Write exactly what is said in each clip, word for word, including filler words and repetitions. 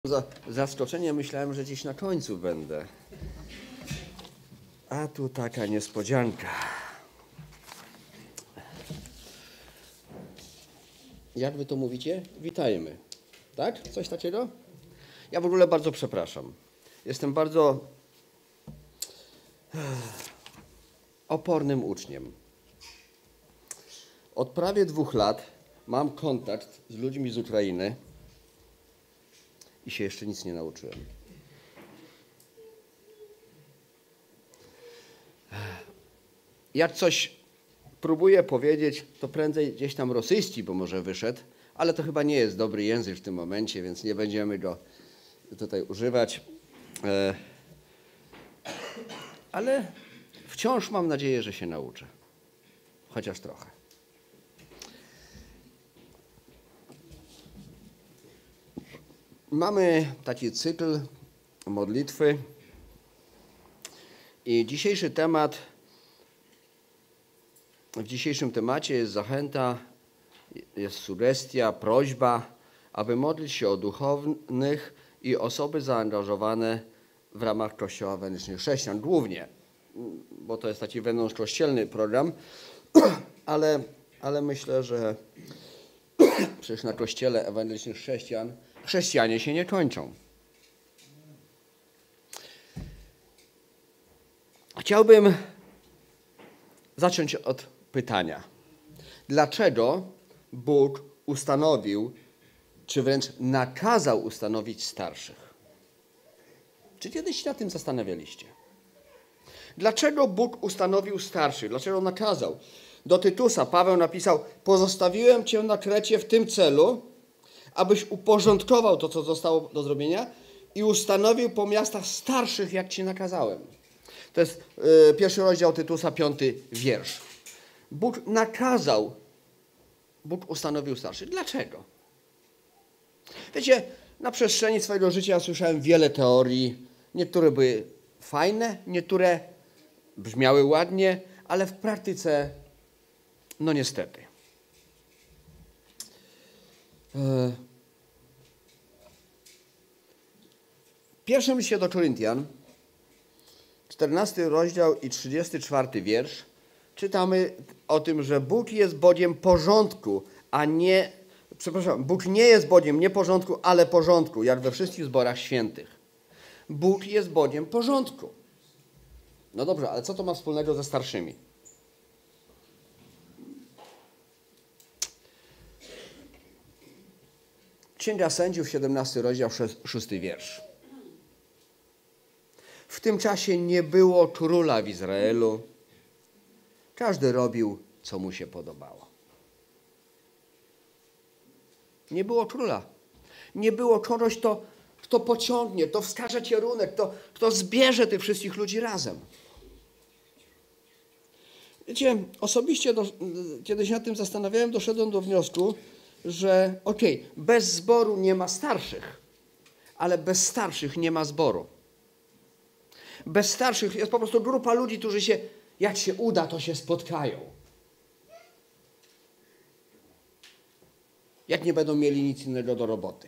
Za zaskoczenie myślałem, że gdzieś na końcu będę. A tu taka niespodzianka. Jak wy to mówicie? Witajmy. Tak? Coś takiego? Ja w ogóle bardzo przepraszam. Jestem bardzo opornym uczniem. Od prawie dwóch lat mam kontakt z ludźmi z Ukrainy i się jeszcze nic nie nauczyłem. Jak coś próbuję powiedzieć, to prędzej gdzieś tam rosyjski, bo może wyszedł, ale to chyba nie jest dobry język w tym momencie, więc nie będziemy go tutaj używać. Ale wciąż mam nadzieję, że się nauczę. Chociaż trochę. Mamy taki cykl modlitwy i dzisiejszy temat, w dzisiejszym temacie jest zachęta, jest sugestia, prośba, aby modlić się o duchownych i osoby zaangażowane w ramach Kościoła Ewangelicznych Chrześcijan. Głównie, bo to jest taki wewnątrzkościelny program, ale, ale myślę, że przecież na Kościele Ewangelicznych Chrześcijan chrześcijanie się nie kończą. Chciałbym zacząć od pytania. Dlaczego Bóg ustanowił, czy wręcz nakazał ustanowić starszych? Czy kiedyś się nad tym zastanawialiście? Dlaczego Bóg ustanowił starszych? Dlaczego nakazał? Do Tytusa Paweł napisał: pozostawiłem cię na Krecie w tym celu, abyś uporządkował to, co zostało do zrobienia i ustanowił po miastach starszych, jak ci nakazałem. To jest y, pierwszy rozdział Tytusa, piąty wiersz. Bóg nakazał, Bóg ustanowił starszych. Dlaczego? Wiecie, na przestrzeni swojego życia słyszałem wiele teorii. Niektóre były fajne, niektóre brzmiały ładnie, ale w praktyce, no niestety. W pierwszym liście do Koryntian, czternasty rozdział i trzydziesty czwarty wiersz, czytamy o tym, że Bóg jest Bogiem porządku, a nie, przepraszam, Bóg nie jest Bogiem nie porządku, ale porządku, jak we wszystkich zborach świętych. Bóg jest Bogiem porządku. No dobrze, ale co to ma wspólnego ze starszymi? Księga Sędziów, siedemnasty rozdział, szósty wiersz. W tym czasie nie było króla w Izraelu. Każdy robił, co mu się podobało. Nie było króla. Nie było kogoś, kto, kto pociągnie, kto wskaże kierunek, kto, kto zbierze tych wszystkich ludzi razem. Wiecie, osobiście do, kiedy się nad tym zastanawiałem, doszedłem do wniosku, że okej, okay, bez zboru nie ma starszych, ale bez starszych nie ma zboru. Bez starszych jest po prostu grupa ludzi, którzy się, jak się uda, to się spotkają. Jak nie będą mieli nic innego do roboty.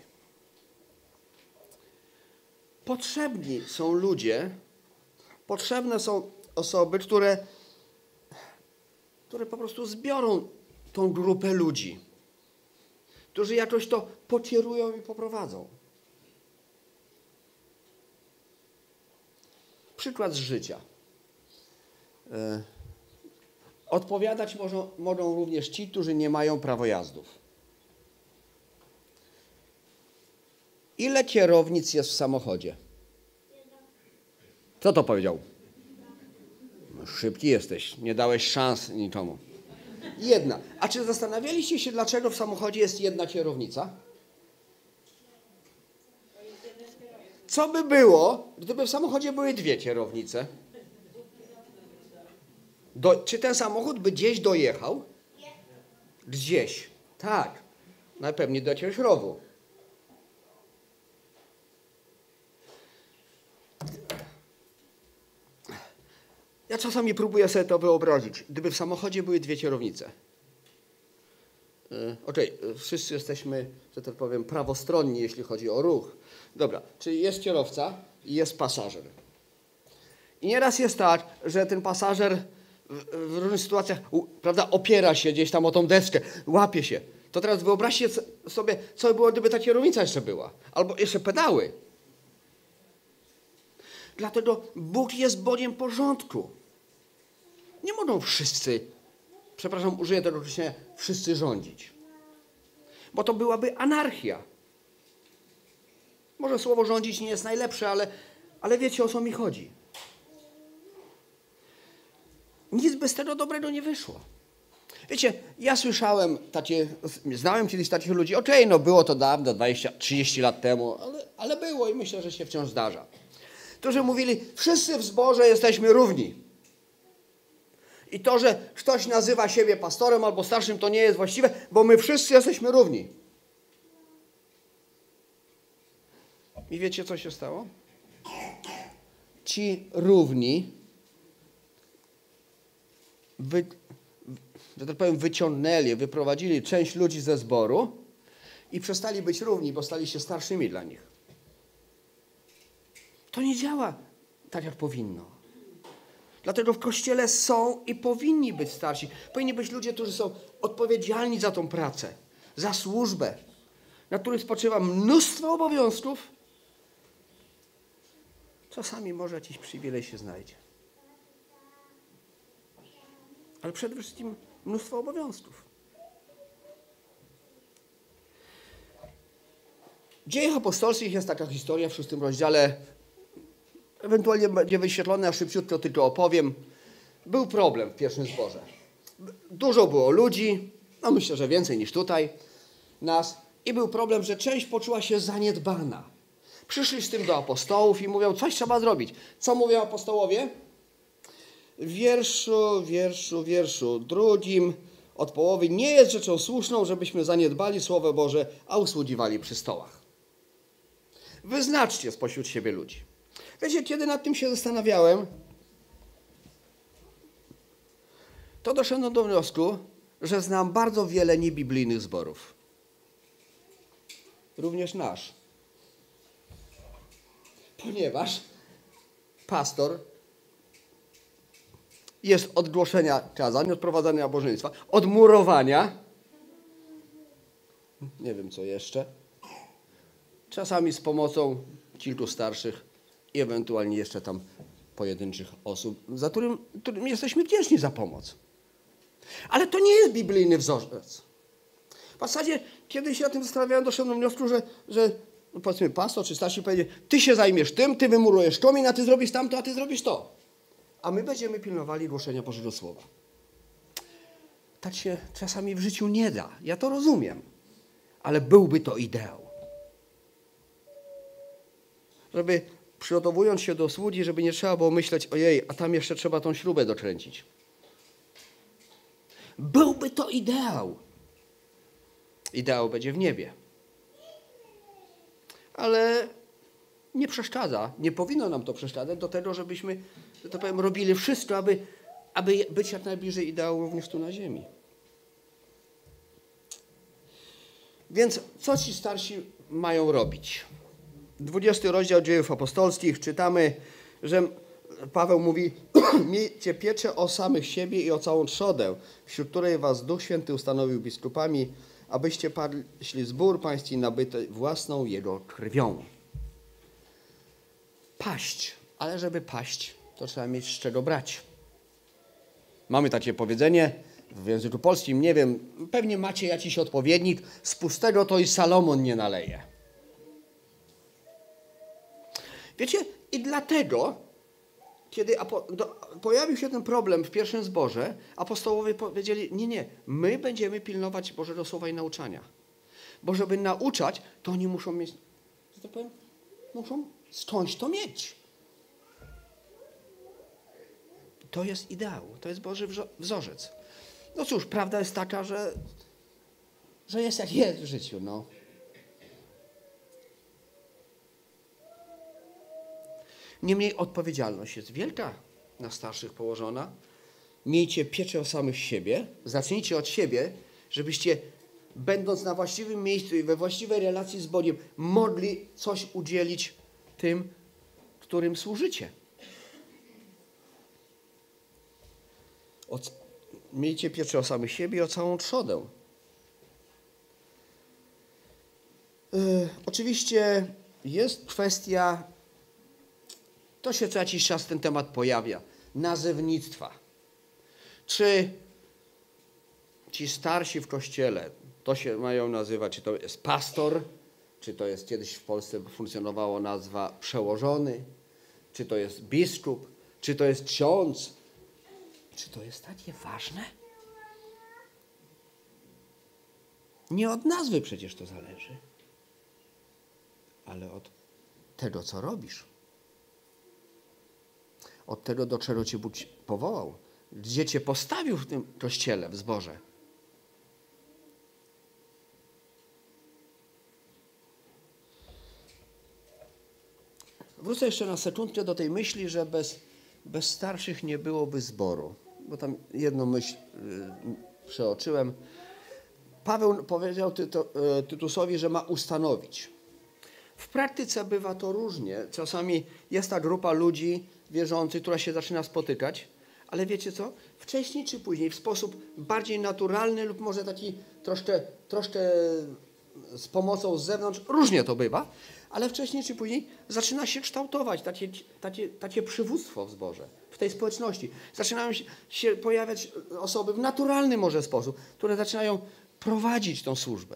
Potrzebni są ludzie, potrzebne są osoby, które, które po prostu zbiorą tą grupę ludzi, którzy jakoś to pokierują i poprowadzą. Przykład z życia. E, odpowiadać mogą, mogą również ci, którzy nie mają prawojazdów. Ile kierownic jest w samochodzie? Kto to powiedział? No, szybki jesteś, nie dałeś szans nikomu. Jedna. A czy zastanawialiście się, dlaczego w samochodzie jest jedna kierownica? Co by było, gdyby w samochodzie były dwie kierownice? Do, czy ten samochód by gdzieś dojechał? Gdzieś. Tak. Najpewniej do jakiegoś rowu. Ja czasami próbuję sobie to wyobrazić. Gdyby w samochodzie były dwie kierownice. Okej, okay. Wszyscy jesteśmy, że tak powiem, prawostronni, jeśli chodzi o ruch. Dobra, czyli jest kierowca i jest pasażer. I nieraz jest tak, że ten pasażer w, w różnych sytuacjach, prawda, opiera się gdzieś tam o tą deskę, łapie się. To teraz wyobraźcie sobie, co by było, gdyby ta kierownica jeszcze była. Albo jeszcze pedały. Dlatego Bóg jest Bogiem porządku. Nie mogą wszyscy, przepraszam, użyję tego określenia, wszyscy rządzić. Bo to byłaby anarchia. Może słowo rządzić nie jest najlepsze, ale, ale wiecie, o co mi chodzi. Nic by z tego dobrego nie wyszło. Wiecie, ja słyszałem takie, znałem kiedyś takich ludzi, okej, okay, no było to dawno, dwadzieścia trzydzieści lat temu, ale, ale było i myślę, że się wciąż zdarza. Którzy mówili, wszyscy w zborze jesteśmy równi. I to, że ktoś nazywa siebie pastorem albo starszym, to nie jest właściwe, bo my wszyscy jesteśmy równi. I wiecie, co się stało? Ci równi, wy, że tak powiem, wyciągnęli, wyprowadzili część ludzi ze zboru i przestali być równi, bo stali się starszymi dla nich. To nie działa tak, jak powinno. Dlatego w Kościele są i powinni być starsi. Powinni być ludzie, którzy są odpowiedzialni za tą pracę, za służbę, na których spoczywa mnóstwo obowiązków. Czasami może jakiś przywilej się znajdzie. Ale przede wszystkim mnóstwo obowiązków. W Dziejach Apostolskich jest taka historia w szóstym rozdziale. Ewentualnie będzie wyświetlone, a szybciutko tylko opowiem. Był problem w pierwszym zborze. Dużo było ludzi, no myślę, że więcej niż tutaj nas. I był problem, że część poczuła się zaniedbana. Przyszli z tym do apostołów i mówią, coś trzeba zrobić. Co mówią apostołowie? W wierszu, wierszu, wierszu drugim od połowy nie jest rzeczą słuszną, żebyśmy zaniedbali Słowo Boże, a usługiwali przy stołach. Wyznaczcie spośród siebie ludzi. Wiecie, kiedy nad tym się zastanawiałem, to doszedłem do wniosku, że znam bardzo wiele niebiblijnych zborów. Również nasz. Ponieważ pastor jest od głoszenia kazań, od prowadzenia nabożeństwa, od murowania, nie wiem co jeszcze, czasami z pomocą kilku starszych i ewentualnie jeszcze tam pojedynczych osób, za którym, którym jesteśmy wdzięczni za pomoc. Ale to nie jest biblijny wzorzec. W zasadzie, kiedy się o tym zastanawiałem, doszedłem do wniosku, że, że no powiedzmy pastor czy starszy powiedzie, ty się zajmiesz tym, ty wymurujesz komin, a ty zrobisz tamto, a ty zrobisz to. A my będziemy pilnowali głoszenia Bożego Słowa. Tak się czasami w życiu nie da. Ja to rozumiem. Ale byłby to ideał. Żeby przygotowując się do sługi, żeby nie trzeba było myśleć, ojej, a tam jeszcze trzeba tą śrubę dokręcić. Byłby to ideał. Ideał będzie w niebie. Ale nie przeszkadza, nie powinno nam to przeszkadzać do tego, żebyśmy, że tak powiem, robili wszystko, aby, aby być jak najbliżej ideału również tu na ziemi. Więc co ci starsi mają robić? dwudziesty rozdział Dziejów Apostolskich czytamy, że Paweł mówi, miejcie pieczę o samych siebie i o całą trzodę, wśród której was Duch Święty ustanowił biskupami, abyście paśli zbór pański nabyty własną jego krwią. Paść, ale żeby paść, to trzeba mieć z czego brać. Mamy takie powiedzenie w języku polskim, nie wiem, pewnie macie jakiś odpowiednik, z pustego to i Salomon nie naleje. Wiecie, i dlatego, kiedy do, pojawił się ten problem w pierwszym zborze, apostołowie powiedzieli, nie, nie, my będziemy pilnować Bożego Słowa i nauczania. Bo żeby nauczać, to oni muszą mieć, że tak powiem, muszą skądś to mieć. To jest ideał, to jest Boży wzorzec. No cóż, prawda jest taka, że, że jest jak jest w życiu, no. Niemniej odpowiedzialność jest wielka na starszych położona. Miejcie pieczę o samych siebie. Zacznijcie od siebie, żebyście będąc na właściwym miejscu i we właściwej relacji z Bogiem, mogli coś udzielić tym, którym służycie. Od, miejcie pieczę o samych siebie i o całą trzodę. Yy, oczywiście jest kwestia, to się co jakiś czas ten temat pojawia, nazewnictwa. Czy ci starsi w Kościele, to się mają nazywać, czy to jest pastor, czy to jest kiedyś w Polsce funkcjonowała nazwa przełożony, czy to jest biskup, czy to jest ksiądz. Czy to jest takie ważne? Nie od nazwy przecież to zależy, ale od tego, co robisz. Od tego, do czego Cię Bóg powołał. Gdzie Cię postawił w tym Kościele, w zborze. Wrócę jeszcze na sekundkę do tej myśli, że bez, bez starszych nie byłoby zboru. Bo tam jedną myśl yy, przeoczyłem. Paweł powiedział Tyto, yy, Tytusowi, że ma ustanowić. W praktyce bywa to różnie. Czasami jest ta grupa ludzi wierzących, która się zaczyna spotykać, ale wiecie co? Wcześniej czy później, w sposób bardziej naturalny lub może taki troszkę, troszkę z pomocą z zewnątrz, różnie to bywa, ale wcześniej czy później zaczyna się kształtować takie, takie, takie przywództwo w zborze, w tej społeczności. Zaczynają się, się pojawiać osoby w naturalny może sposób, które zaczynają prowadzić tą służbę.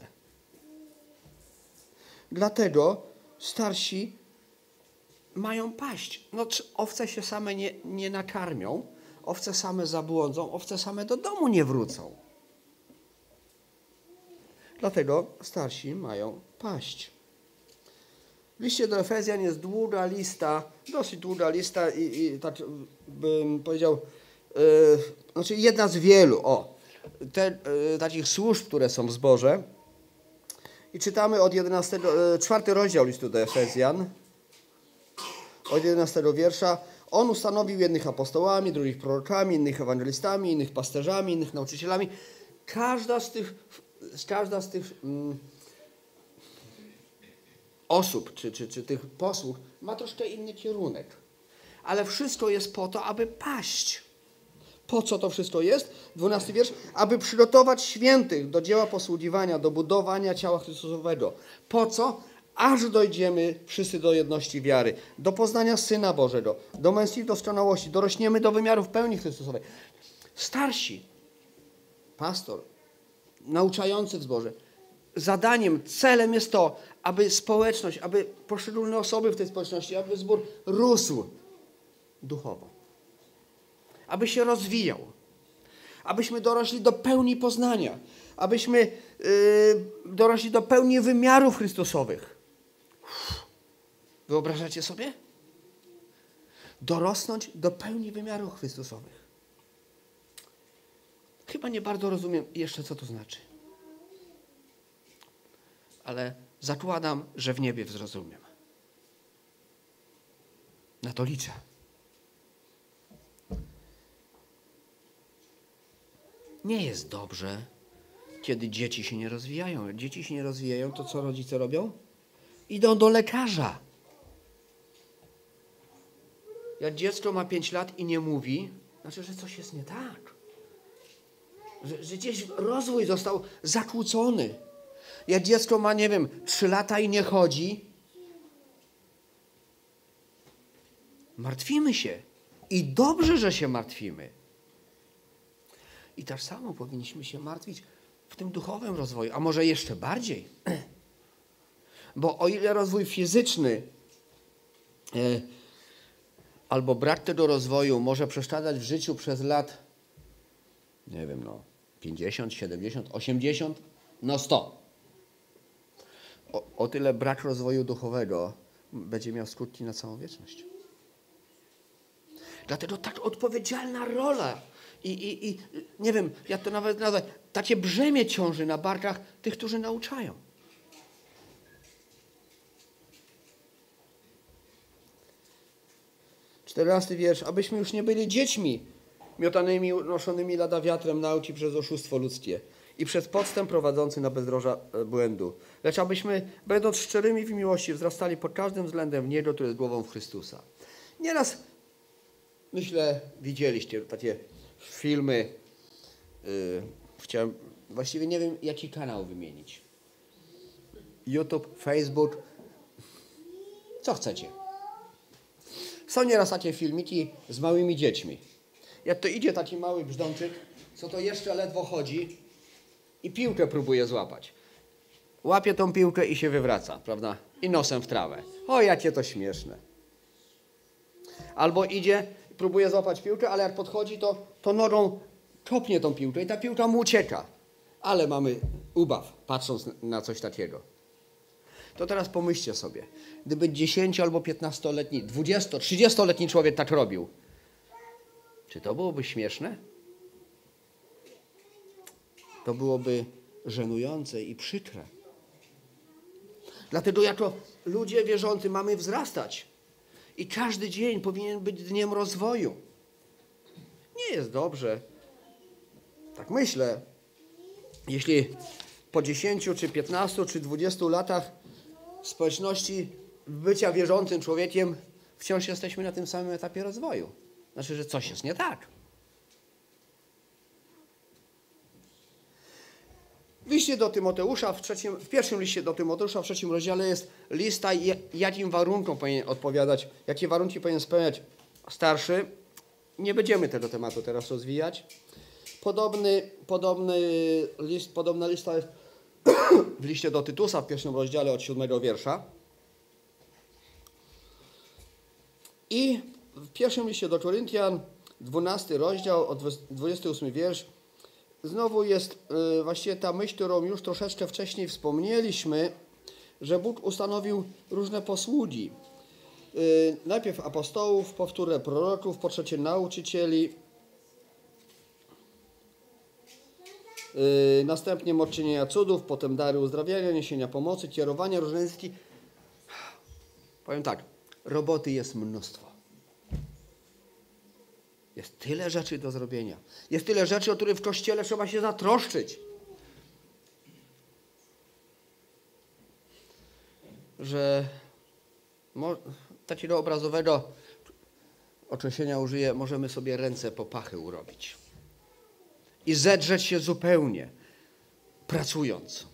Dlatego starsi mają paść. No, owce się same nie, nie nakarmią, owce same zabłądzą, owce same do domu nie wrócą. Dlatego starsi mają paść. W liście do Efezjan jest długa lista, dosyć długa lista i, i tak bym powiedział, yy, znaczy jedna z wielu, o, te, yy, takich służb, które są w zborze. I czytamy od jedenastego, yy, czwarty rozdział listu do Efezjan, od jedenastego wiersza. On ustanowił jednych apostołami, drugich prorokami, innych ewangelistami, innych pasterzami, innych nauczycielami. Każda z tych, każda z tych mm, osób, czy, czy, czy tych posług ma troszkę inny kierunek. Ale wszystko jest po to, aby paść. Po co to wszystko jest? Dwunasty wiersz. Aby przygotować świętych do dzieła posługiwania, do budowania ciała Chrystusowego. Po co? Aż dojdziemy wszyscy do jedności wiary, do poznania Syna Bożego, do męskiej doskonałości, dorośniemy do wymiarów pełni Chrystusowej. Starsi, pastor, nauczający w zborze, zadaniem, celem jest to, aby społeczność, aby poszczególne osoby w tej społeczności, aby zbór rósł duchowo. Aby się rozwijał. Abyśmy dorośli do pełni poznania. Abyśmy yy, dorośli do pełni wymiarów Chrystusowych. Wyobrażacie sobie? Dorosnąć do pełni wymiarów Chrystusowych. Chyba nie bardzo rozumiem jeszcze, co to znaczy. Ale zakładam, że w niebie zrozumiem. Na to liczę. Nie jest dobrze, kiedy dzieci się nie rozwijają. Jak dzieci się nie rozwijają, to co rodzice robią? Idą do lekarza. Jak dziecko ma pięć lat i nie mówi, znaczy, że coś jest nie tak. Że, że gdzieś rozwój został zakłócony. Jak dziecko ma, nie wiem, trzy lata i nie chodzi, martwimy się. I dobrze, że się martwimy. I tak samo powinniśmy się martwić w tym duchowym rozwoju, a może jeszcze bardziej. Bo o ile rozwój fizyczny e, albo brak tego rozwoju może przeszkadzać w życiu przez lat, nie wiem, no pięćdziesiąt, siedemdziesiąt, osiemdziesiąt, no sto. O, o tyle brak rozwoju duchowego będzie miał skutki na całą wieczność. Dlatego tak odpowiedzialna rola i, i, i nie wiem, jak to nawet nazwać, takie brzemię ciąży na barkach tych, którzy nauczają. Czternasty wiersz. Abyśmy już nie byli dziećmi miotanymi, noszonymi lada wiatrem nauki przez oszustwo ludzkie. i przez podstęp prowadzący na bezdroża błędu. Lecz abyśmy, będąc szczerymi w miłości, wzrastali pod każdym względem w Niego, który jest głową w Chrystusa. Nieraz, myślę, widzieliście takie filmy, yy, chciałem, właściwie nie wiem, jaki kanał wymienić. YouTube, Facebook, co chcecie. Są nieraz takie filmiki z małymi dziećmi. Jak to idzie taki mały brzdączyk, co to jeszcze ledwo chodzi i piłkę próbuje złapać. Łapie tą piłkę i się wywraca, prawda? I nosem w trawę. O, jakie to śmieszne. Albo idzie, próbuje złapać piłkę, ale jak podchodzi, to, to nogą kopnie tą piłkę i ta piłka mu ucieka. Ale mamy ubaw, patrząc na coś takiego. To teraz pomyślcie sobie, gdyby dziesięcio- albo piętnastoletni, dwudziesto-, trzydziestoletni człowiek tak robił, czy to byłoby śmieszne? To byłoby żenujące i przykre. Dlatego jako ludzie wierzący mamy wzrastać. I każdy dzień powinien być dniem rozwoju. Nie jest dobrze, tak myślę, jeśli po dziesięciu, czy piętnastu, czy dwudziestu latach społeczności bycia wierzącym człowiekiem wciąż jesteśmy na tym samym etapie rozwoju. Znaczy, że coś jest nie tak. W liście do Tymoteusza, w, trzecim, w pierwszym liście do Tymoteusza, w trzecim rozdziale jest lista, jakim warunkom powinien odpowiadać, jakie warunki powinien spełniać starszy. Nie będziemy tego tematu teraz rozwijać. Podobny, podobny list, podobna lista jest w liście do Tytusa, w pierwszym rozdziale od siódmego wiersza. I w pierwszym liście do Koryntian, dwunasty rozdział, od dwudziesty ósmy wiersz, znowu jest y, właściwie ta myśl, którą już troszeczkę wcześniej wspomnieliśmy, że Bóg ustanowił różne posługi. Y, najpierw apostołów, powtórę proroków, po trzecie nauczycieli, y, następnie moc czynienia cudów, potem dary uzdrawiania, niesienia pomocy, kierowania, różne języki. Powiem tak, roboty jest mnóstwo. Jest tyle rzeczy do zrobienia. Jest tyle rzeczy, o które w Kościele trzeba się zatroszczyć. Że takiego obrazowego określenia użyję, możemy sobie ręce po pachy urobić. I zedrzeć się zupełnie, pracując.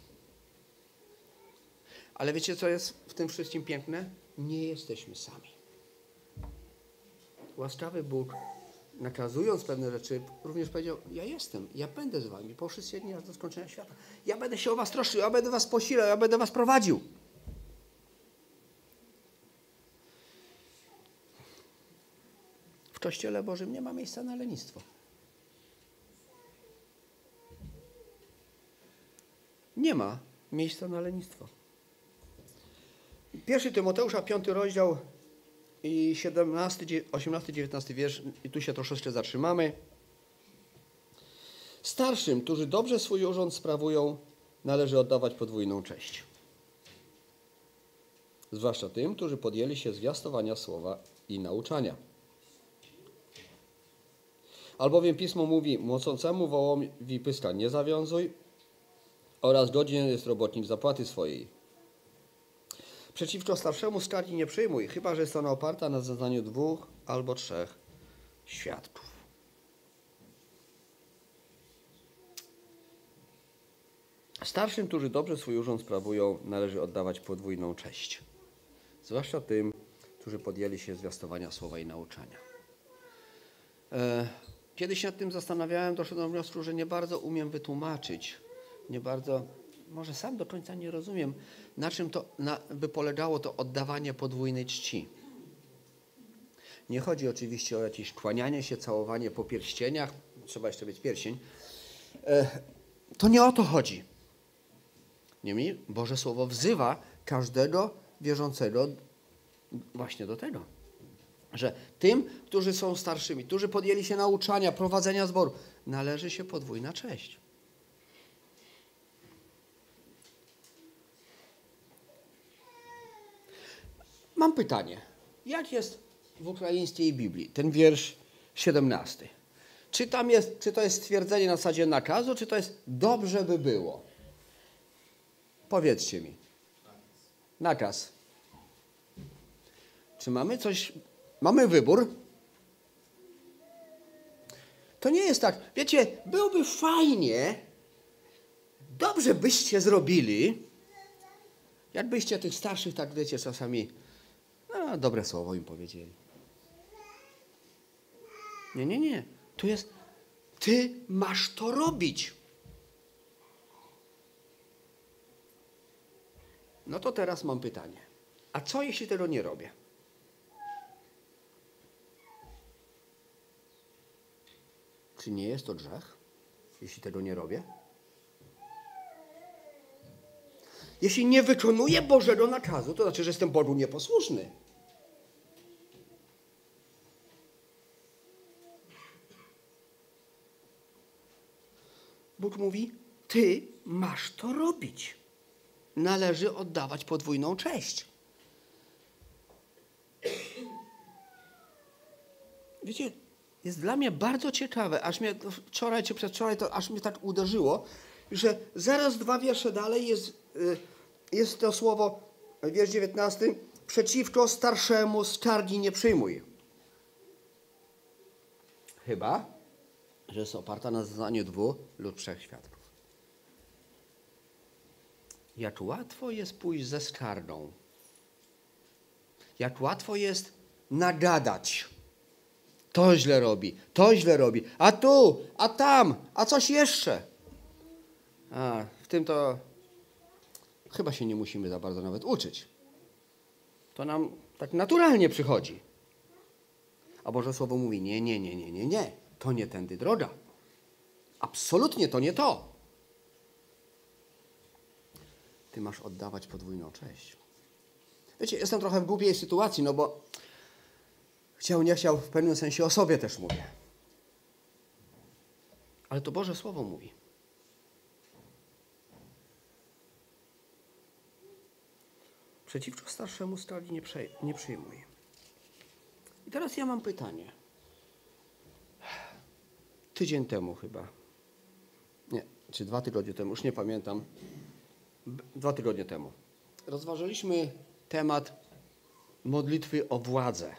Ale wiecie, co jest w tym wszystkim piękne? Nie jesteśmy sami. Łaskawy Bóg, nakazując pewne rzeczy, również powiedział, ja jestem, ja będę z wami po wszystkie dni aż do skończenia świata. Ja będę się o was troszczył, ja będę was posilał, ja będę was prowadził. W Kościele Bożym nie ma miejsca na lenistwo. Nie ma miejsca na lenistwo. Pierwszy Tymoteusza, piąty rozdział i siedemnasty, osiemnasty, dziewiętnasty wiersz, i tu się troszeczkę zatrzymamy. Starszym, którzy dobrze swój urząd sprawują, należy oddawać podwójną cześć. Zwłaszcza tym, którzy podjęli się zwiastowania słowa i nauczania. Albowiem Pismo mówi, młocącemu wołowi pyska nie zawiązuj oraz godzien jest robotnik zapłaty swojej. Przeciwko starszemu skargi nie przyjmuj, chyba że jest ona oparta na zeznaniu dwóch albo trzech świadków. Starszym, którzy dobrze swój urząd sprawują, należy oddawać podwójną cześć. Zwłaszcza tym, którzy podjęli się zwiastowania słowa i nauczania. E, Kiedyś się nad tym zastanawiałem, doszedłem do wniosku, że nie bardzo umiem wytłumaczyć, nie bardzo, może sam do końca nie rozumiem, na czym to na, by polegało to oddawanie podwójnej czci. Nie chodzi oczywiście o jakieś kłanianie się, całowanie po pierścieniach, trzeba jeszcze mieć pierścień. E, to nie o to chodzi. Niemniej Boże Słowo wzywa każdego wierzącego właśnie do tego, że tym, którzy są starszymi, którzy podjęli się nauczania, prowadzenia zboru, należy się podwójna cześć. Mam pytanie. Jak jest w ukraińskiej Biblii? Ten wiersz siedemnasty. Czy tam jest, czy to jest stwierdzenie na zasadzie nakazu, czy to jest dobrze by było? Powiedzcie mi. Nakaz. Czy mamy coś, mamy wybór? To nie jest tak. Wiecie, byłoby fajnie, dobrze byście zrobili, jakbyście tych starszych, tak wiecie, czasami no, dobre słowo im powiedzieli. Nie, nie, nie. Tu jest, ty masz to robić. No to teraz mam pytanie. A co jeśli tego nie robię? Czy nie jest to grzech, jeśli tego nie robię? Jeśli nie wykonuję Bożego nakazu, to znaczy, że jestem Bogu nieposłuszny. Bóg mówi, ty masz to robić. Należy oddawać podwójną cześć. Wiecie, jest dla mnie bardzo ciekawe, aż mnie wczoraj czy przedwczoraj to aż mnie tak uderzyło, że zaraz dwa wiersze dalej jest, jest to słowo, wiersz dziewiętnasty, przeciwko starszemu skargi nie przyjmuj. Chyba, że jest oparta na zeznaniu dwóch lub trzech świadków. Jak łatwo jest pójść ze skargą. Jak łatwo jest nagadać. To źle robi, to źle robi, a tu, a tam, a coś jeszcze. A w tym to chyba się nie musimy za bardzo nawet uczyć. To nam tak naturalnie przychodzi. A Boże Słowo mówi, nie, nie, nie, nie, nie, nie. To nie tędy droga. Absolutnie to nie to. Ty masz oddawać podwójną cześć. Wiecie, jestem trochę w głupiej sytuacji, no bo chciał, nie chciał, w pewnym sensie o sobie też mówię. Ale to Boże Słowo mówi. Przeciwko starszemu skargi nie, nie przyjmuj. I teraz ja mam pytanie. Tydzień temu chyba. Nie, czy dwa tygodnie temu, już nie pamiętam. Dwa tygodnie temu. Rozważyliśmy temat modlitwy o władzę.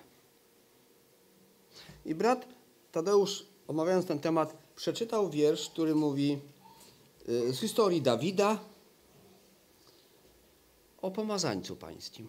I brat Tadeusz, omawiając ten temat, przeczytał wiersz, który mówi z historii Dawida o pomazańcu pańskim.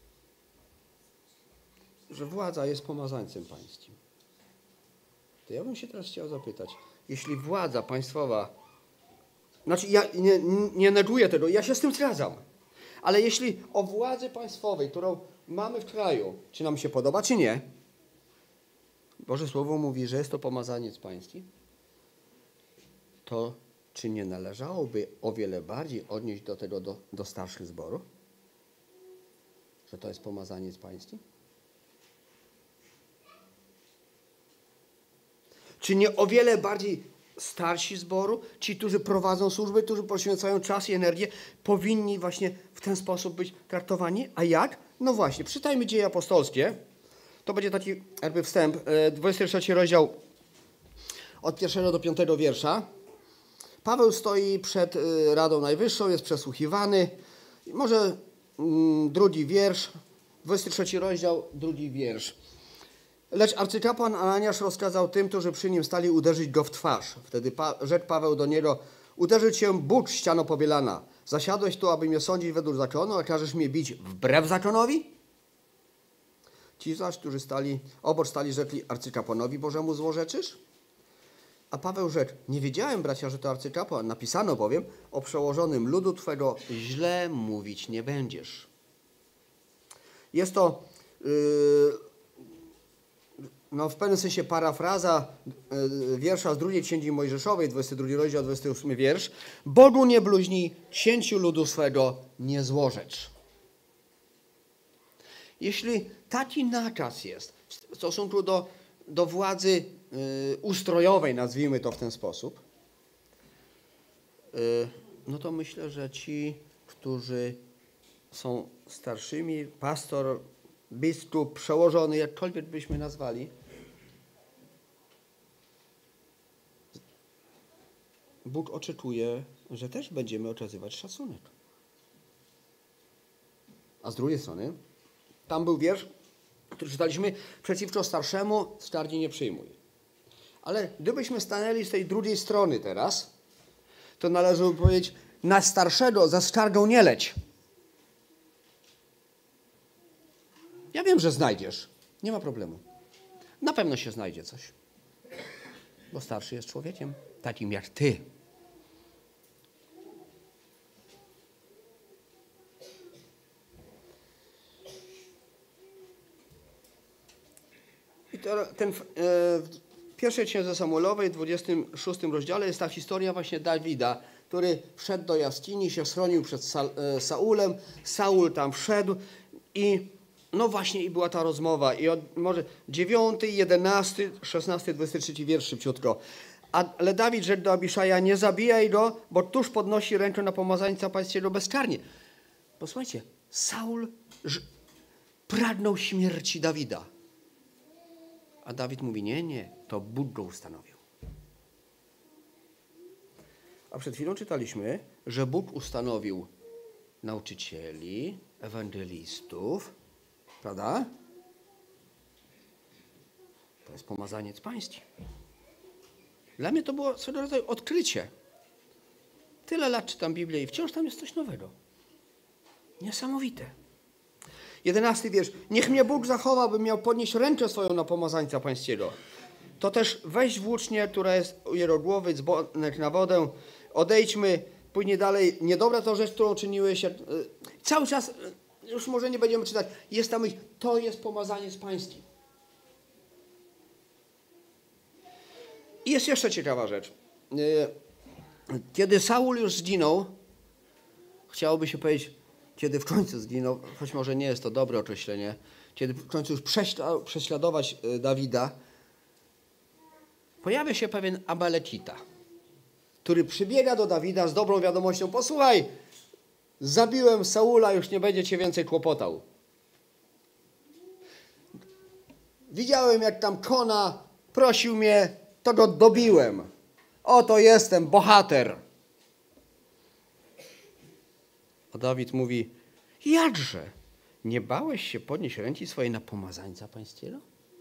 Że władza jest pomazańcem pańskim. To ja bym się teraz chciał zapytać, jeśli władza państwowa, znaczy ja nie, nie neguję tego, ja się z tym zgadzam, ale jeśli o władzy państwowej, którą mamy w kraju, czy nam się podoba, czy nie, Boże Słowo mówi, że jest to pomazaniec pański, to czy nie należałoby o wiele bardziej odnieść do tego do, do starszych zborów? Że to jest pomazaniec pański? Czy nie o wiele bardziej starsi zboru, ci, którzy prowadzą służby, którzy poświęcają czas i energię, powinni właśnie w ten sposób być traktowani? A jak? No właśnie, czytajmy Dzieje Apostolskie. To będzie taki jakby wstęp. dwudziesty trzeci rozdział od pierwszego do piątego wiersza. Paweł stoi przed Radą Najwyższą, jest przesłuchiwany. Może mm, drugi wiersz, dwudziesty trzeci rozdział, drugi wiersz. Lecz arcykapłan Ananiasz rozkazał tym, którzy przy nim stali, uderzyć go w twarz. Wtedy pa- rzekł Paweł do niego, uderzył cię Bóg, ściano pobielana. Zasiadłeś tu, aby mnie sądzić według zakonu, a każesz mnie bić wbrew zakonowi? Ci zaś, którzy stali, obok stali, rzekli, arcykapłanowi Bożemu złorzeczysz? A Paweł rzekł, nie wiedziałem, bracia, że to arcykapłan. Napisano bowiem, o przełożonym ludu twego źle mówić nie będziesz. Jest to yy, no, w pewnym sensie parafraza yy, wiersza z drugiej Księgi Mojżeszowej, dwudziesty drugi rozdział, dwudziesty ósmy wiersz. Bogu nie bluźnij, księciu ludu swego nie złorzecz. Jeśli taki nakaz jest w stosunku do, do władzy y, ustrojowej, nazwijmy to w ten sposób, y, no to myślę, że ci, którzy są starszymi, pastor, biskup, przełożony, jakkolwiek byśmy nazwali, Bóg oczekuje, że też będziemy okazywać szacunek. A z drugiej strony, tam był wiersz, który czytaliśmy, przeciwko starszemu skargi nie przyjmuj. Ale gdybyśmy stanęli z tej drugiej strony teraz, to należy powiedzieć, na starszego za skargą nie leć. Ja wiem, że znajdziesz. Nie ma problemu. Na pewno się znajdzie coś. Bo starszy jest człowiekiem, takim jak ty. I to, ten, e, w pierwszej księdze Samuelowej, w dwudziestym szóstym rozdziale jest ta historia właśnie Dawida, który wszedł do jaskini, się schronił przed Sa, e, Saulem. Saul tam wszedł i no właśnie i była ta rozmowa. I od, może dziewiąty, jedenasty, szesnasty, dwudziesty trzeci wiersz szybciutko. Ale Dawid rzekł do Abiszaja, nie zabijaj go, bo tuż podnosi rękę na pomazańca pańskiego bezkarnie. Posłuchajcie, Saul pragnął śmierci Dawida. A Dawid mówi, nie, nie, to Bóg go ustanowił. A przed chwilą czytaliśmy, że Bóg ustanowił nauczycieli, ewangelistów, prawda? To jest pomazaniec pański. Dla mnie to było swego rodzaju odkrycie. Tyle lat czytam Biblię i wciąż tam jest coś nowego. Niesamowite. Jedenasty wiersz. Niech mnie Bóg zachowa, bym miał podnieść rękę swoją na pomazańca pańskiego. To też weź włócznię, która jest u jego głowy, dzbonek na wodę. Odejdźmy, później dalej. Niedobra to rzecz, którą czyniłeś. Cały czas, już może nie będziemy czytać, jest tam myśl, to jest pomazaniec pański. I jest jeszcze ciekawa rzecz. Kiedy Saul już zginął, chciałoby się powiedzieć, kiedy w końcu zginął, choć może nie jest to dobre określenie, kiedy w końcu już prześladować Dawida, pojawia się pewien Amalekita, który przybiega do Dawida z dobrą wiadomością, posłuchaj, zabiłem Saula, już nie będzie cię więcej kłopotał. Widziałem, jak tam Kona prosił mnie, to go dobiłem. Oto jestem, bohater. A Dawid mówi, jakże, nie bałeś się podnieść ręki swojej na pomazańca pańskiego?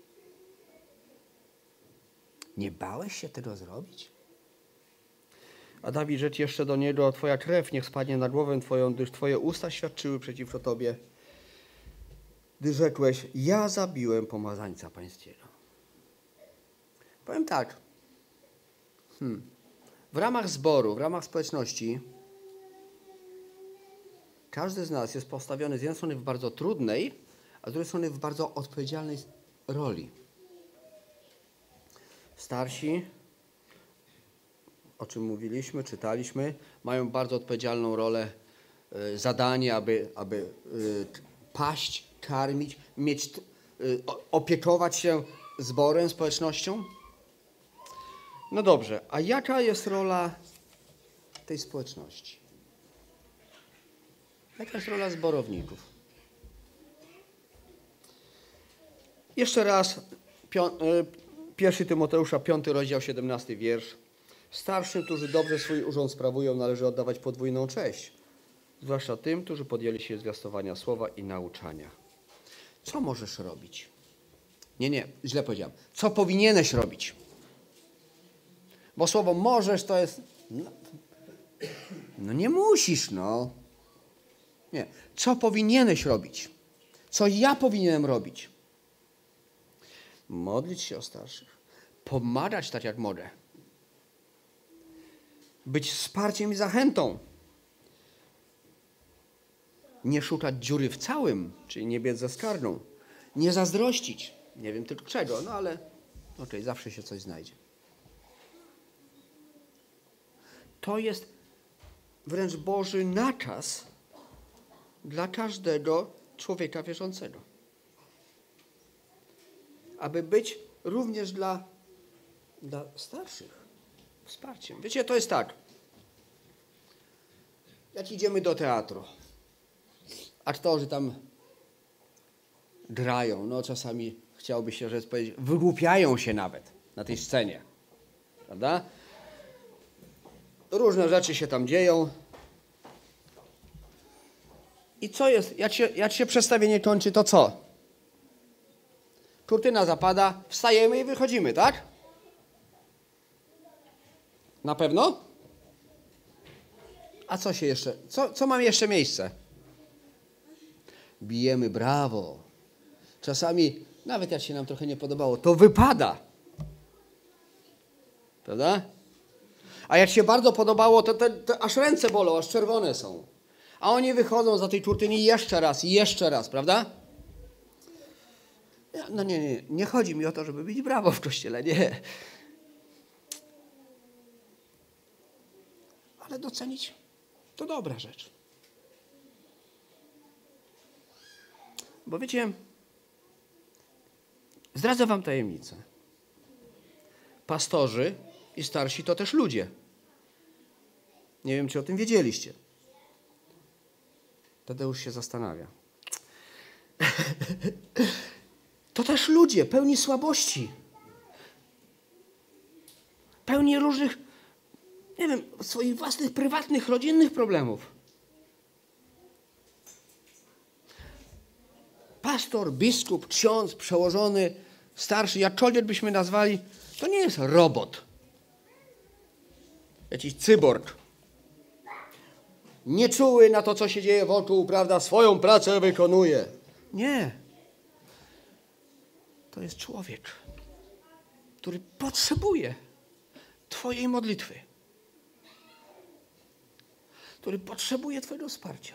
Nie bałeś się tego zrobić? A Dawid rzekł jeszcze do niego, twoja krew niech spadnie na głowę twoją, gdyż twoje usta świadczyły przeciwko tobie, gdy rzekłeś, ja zabiłem pomazańca pańskiego. Powiem tak, hmm. w ramach zboru, w ramach społeczności każdy z nas jest postawiony z jednej strony w bardzo trudnej, a z drugiej strony w bardzo odpowiedzialnej roli. Starsi, o czym mówiliśmy, czytaliśmy, mają bardzo odpowiedzialną rolę, y, zadanie, aby, aby y, paść, karmić, mieć, y, opiekować się zborem, społecznością. No dobrze, a jaka jest rola tej społeczności? Jaka jest rola zborowników? Jeszcze raz, pierwszy Tymoteusza, piąty rozdział, siedemnasty wiersz. Starszym, którzy dobrze swój urząd sprawują, należy oddawać podwójną cześć, zwłaszcza tym, którzy podjęli się zwiastowania słowa i nauczania. Co możesz robić? Nie, nie, źle powiedziałem. Co powinieneś robić? Bo słowo możesz to jest... No, no nie musisz, no. Nie. Co powinieneś robić? Co ja powinienem robić? Modlić się o starszych. Pomagać tak jak mogę. Być wsparciem i zachętą. Nie szukać dziury w całym, czyli nie biec za skargą. Nie zazdrościć. Nie wiem tylko czego, no ale okej, okay, zawsze się coś znajdzie. To jest wręcz Boży nakaz dla każdego człowieka wierzącego. Aby być również dla, dla starszych wsparciem. Wiecie, to jest tak. Jak idziemy do teatru, aktorzy tam grają, no czasami chciałoby się rzec powiedzieć, wygłupiają się nawet na tej scenie. Prawda? różne rzeczy się tam dzieją. I co jest? Jak się, jak się przedstawienie kończy, to co? Kurtyna zapada, wstajemy i wychodzimy, tak? Na pewno? A co się jeszcze? Co, co mam jeszcze miejsce? Bijemy brawo. Czasami, nawet jak się nam trochę nie podobało, to wypada. Prawda? A jak się bardzo podobało, to, to, to aż ręce bolą, aż czerwone są. A oni wychodzą za tej kurtyny jeszcze raz, i jeszcze raz, prawda? No nie, nie, nie chodzi mi o to, żeby bić brawo w kościele, nie. Ale docenić to dobra rzecz. Bo wiecie, zdradzę wam tajemnicę. Pastorzy i starsi to też ludzie. Nie wiem, czy o tym wiedzieliście. Tadeusz się zastanawia. To też ludzie, pełni słabości. Pełni różnych, nie wiem, swoich własnych, prywatnych, rodzinnych problemów. Pastor, biskup, ksiądz, przełożony, starszy, jakkolwiek byśmy nazwali, to nie jest robot. Jakiś cyborg. Nieczuły na to, co się dzieje wokół, prawda, swoją pracę wykonuje. Nie. To jest człowiek, który potrzebuje twojej modlitwy. Który potrzebuje twojego wsparcia.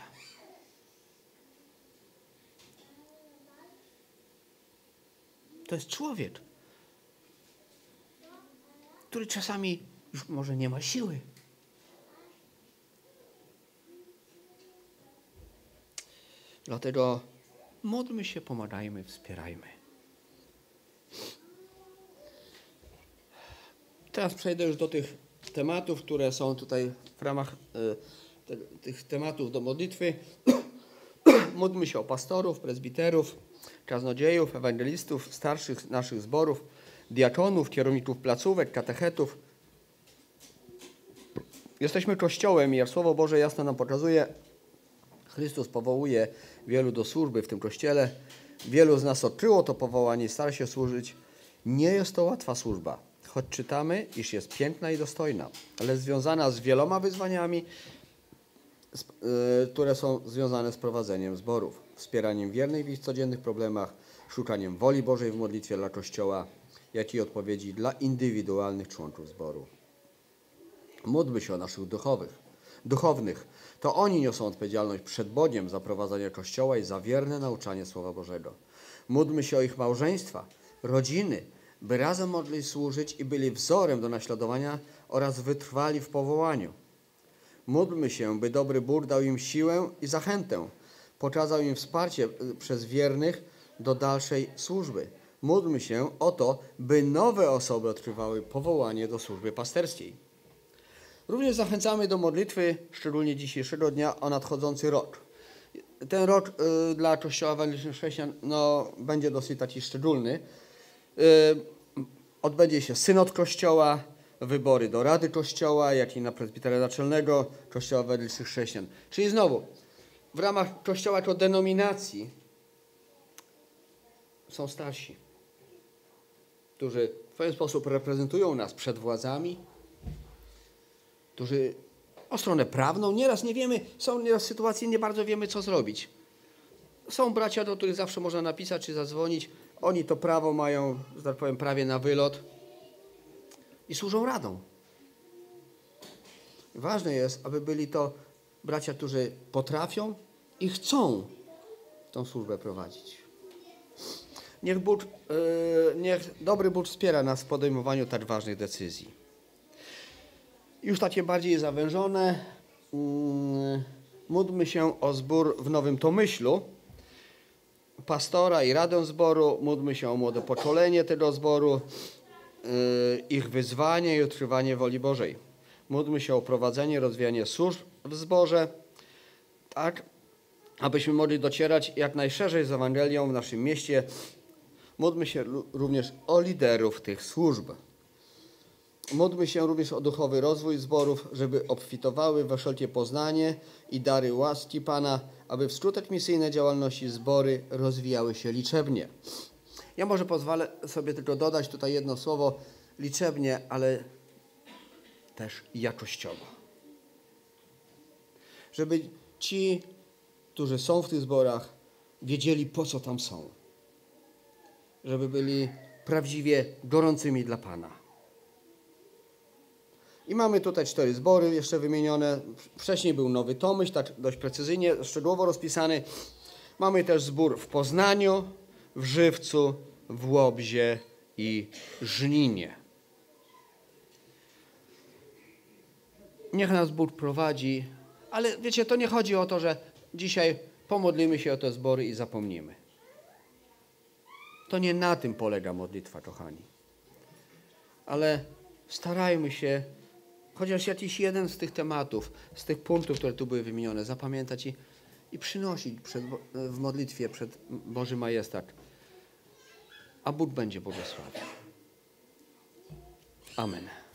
To jest człowiek, który czasami już może nie ma siły. Dlatego módlmy się, pomagajmy, wspierajmy. Teraz przejdę już do tych tematów, które są tutaj w ramach y, te, tych tematów do modlitwy. Módlmy się o pastorów, prezbiterów, kaznodziejów, ewangelistów, starszych naszych zborów, diakonów, kierowników placówek, katechetów. Jesteśmy Kościołem i jak Słowo Boże jasno nam pokazuje, Chrystus powołuje wielu do służby w tym Kościele. Wielu z nas odkryło to powołanie i stara się służyć. Nie jest to łatwa służba, choć czytamy, iż jest piękna i dostojna, ale związana z wieloma wyzwaniami, które są związane z prowadzeniem zborów, wspieraniem wiernych w ich codziennych problemach, szukaniem woli Bożej w modlitwie dla Kościoła, jak i odpowiedzi dla indywidualnych członków zboru. Módlmy się o naszych duchowych, duchownych. To oni niosą odpowiedzialność przed Bogiem za prowadzenie Kościoła i za wierne nauczanie Słowa Bożego. Módlmy się o ich małżeństwa, rodziny, by razem mogli służyć i byli wzorem do naśladowania oraz wytrwali w powołaniu. Módlmy się, by dobry Bóg dał im siłę i zachętę, pokazał im wsparcie przez wiernych do dalszej służby. Módlmy się o to, by nowe osoby odkrywały powołanie do służby pasterskiej. Również zachęcamy do modlitwy, szczególnie dzisiejszego dnia, o nadchodzący rok. Ten rok y, dla Kościoła Ewangelicznych Chrześcijan no, będzie dosyć taki szczególny. Y, odbędzie się synod Kościoła, wybory do Rady Kościoła, jak i na prezbitera naczelnego Kościoła Ewangelicznych Chrześcijan. Czyli znowu, w ramach Kościoła jako denominacji są starsi, którzy w pewien sposób reprezentują nas przed władzami, którzy o stronę prawną, nieraz nie wiemy, są nieraz sytuacje, nie bardzo wiemy, co zrobić. Są bracia, do których zawsze można napisać czy zadzwonić. Oni to prawo mają, że tak powiem, prawie na wylot i służą radą. Ważne jest, aby byli to bracia, którzy potrafią i chcą tą służbę prowadzić. Niech, Bóg, yy, niech dobry Bóg wspiera nas w podejmowaniu tak ważnych decyzji. Już takie bardziej zawężone. Yy, módlmy się o zbór w Nowym Tomyślu, pastora i radę zboru. Módlmy się o młode pokolenie tego zboru, yy, ich wyzwanie i odkrywanie woli Bożej. Módlmy się o prowadzenie, rozwijanie służb w zborze, tak, abyśmy mogli docierać jak najszerzej z Ewangelią w naszym mieście. Módlmy się również o liderów tych służb. Módlmy się również o duchowy rozwój zborów, żeby obfitowały we wszelkie poznanie i dary łaski Pana, aby wskutek misyjnej działalności zbory rozwijały się liczebnie. Ja może pozwolę sobie tylko dodać tutaj jedno słowo, liczebnie, ale też jakościowo. Żeby ci, którzy są w tych zborach, wiedzieli, po co tam są. Żeby byli prawdziwie gorącymi dla Pana. I mamy tutaj cztery zbory jeszcze wymienione. Wcześniej był Nowy Tomyśl, tak dość precyzyjnie, szczegółowo rozpisany. Mamy też zbór w Poznaniu, w Żywcu, w Łobzie i Żninie. Niech nas Bóg prowadzi, ale wiecie, to nie chodzi o to, że dzisiaj pomodlimy się o te zbory i zapomnimy. To nie na tym polega modlitwa, kochani. Ale starajmy się chociaż jakiś jeden z tych tematów, z tych punktów, które tu były wymienione, zapamiętać i, i przynosić przed, w modlitwie przed Boży Majestat. A Bóg będzie błogosławił. Amen.